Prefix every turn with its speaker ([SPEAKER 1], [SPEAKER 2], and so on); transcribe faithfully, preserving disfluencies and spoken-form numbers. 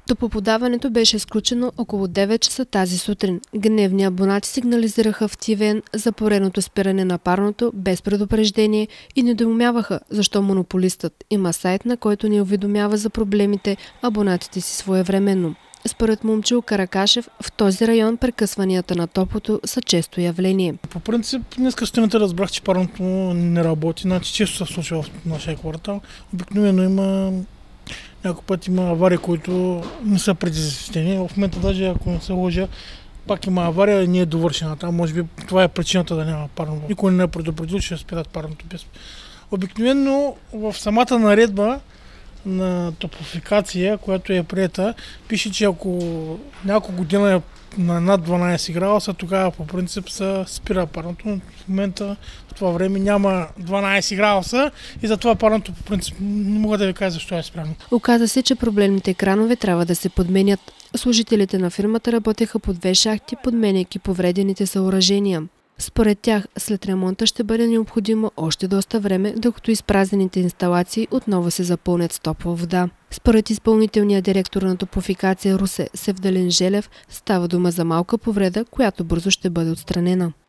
[SPEAKER 1] Топлоподаването беше изключено около девет часа тази сутрин. Гневни абонати сигнализираха в ТВН за поредното спиране на парното без предупреждение и недоумяваха защо монополистът има сайт, на който ни уведомява за проблемите абонатите си своевременно. Според Момчил Каракашев, в този район прекъсванията на топлото са често явление.
[SPEAKER 2] По принцип, днес сутринта разбрах, че парното не работи. Значи често се случва в нашия квартал. Обикновено има някой път има аварии, които не са предизвестени. В момента даже, ако не се лъжа, пак има авария и не е довършена. Там може би това е причината да няма парно. Никой не е предупредил, че ще спират парното без. Обикновено в самата наредба на топлофикация, която е приета, пише, че ако няколко година е на над дванадесет градуса, тогава по принцип се спира парното. В момента в това време няма дванадесет градуса и затова парното по принцип не мога да ви кажа защо е спряно.
[SPEAKER 1] Оказа се, че проблемните кранове трябва да се подменят. Служителите на фирмата работеха по две шахти, подменяйки повредените съоръжения. Според тях, след ремонта ще бъде необходимо още доста време, докато изпразнените инсталации отново се запълнят с топла вода. Според изпълнителния директор на Топлофикация Русе Севдалин Желев, става дума за малка повреда, която бързо ще бъде отстранена.